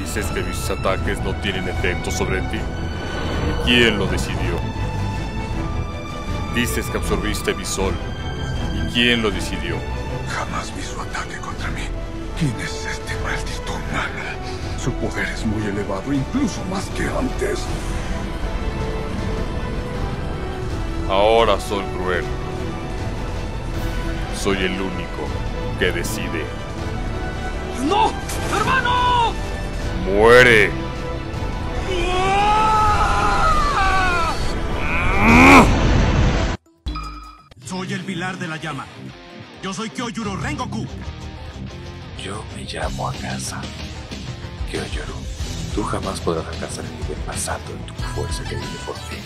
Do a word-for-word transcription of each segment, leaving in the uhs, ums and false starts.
Dices que mis ataques no tienen efecto sobre ti. ¿Y quién lo decidió? Dices que absorbiste mi sol. ¿Y quién lo decidió? Jamás vi su ataque contra mí. ¿Quién es este maldito humano? Su poder es muy elevado, incluso más que antes. Ahora soy cruel. Soy el único que decide. ¡No! ¡Hermano! ¡Muere! Soy el pilar de la llama. Yo soy Kyojuro Rengoku. Yo me llamo Akasa. Kyojuro, tú jamás podrás alcanzar el nivel más alto de tu fuerza que viene por ti.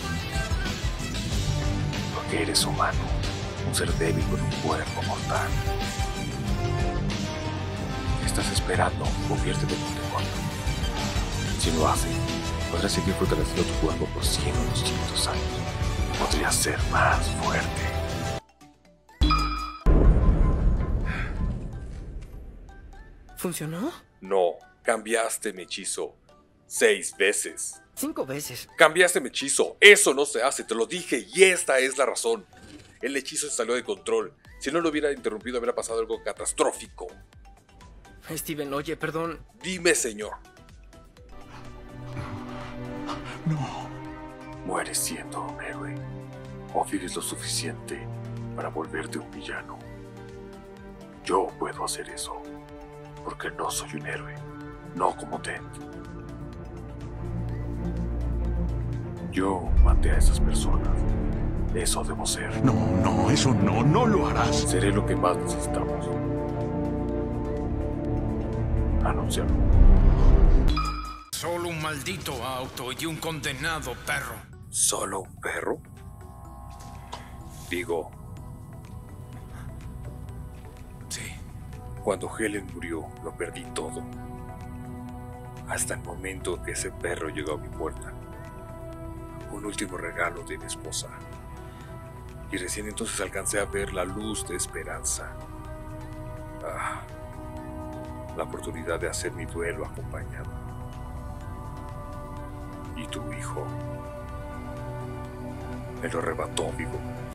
Porque eres humano, un ser débil con un cuerpo mortal. ¿Qué estás esperando? Conviértete en un demonio. Si lo haces, podrás seguir fortaleciendo tu cuerpo por cien o doscientos años. Podrías ser más fuerte. ¿Funcionó? No, cambiaste mi hechizo seis veces. Cinco veces. Cambiaste mi hechizo. Eso no se hace, te lo dije y esta es la razón. El hechizo se salió de control. Si no lo hubiera interrumpido, habría pasado algo catastrófico. Steven, oye, perdón. Dime, señor. No. Mueres siendo un héroe. O vives lo suficiente para volverte un villano. Yo puedo hacer eso. Porque no soy un héroe. No como Ted. Yo maté a esas personas. Eso debo ser. No, no, eso no, no lo harás. Seré lo que más necesitamos. Anúncialo. Solo un maldito auto y un condenado perro. ¿Solo un perro? Digo, Sí. cuando Helen murió, lo perdí todo. Hasta el momento que ese perro llegó a mi puerta. Un último regalo de mi esposa. Y recién entonces alcancé a ver la luz de esperanza. Ah, la oportunidad de hacer mi duelo acompañado. Y tu hijo me lo arrebató vivo.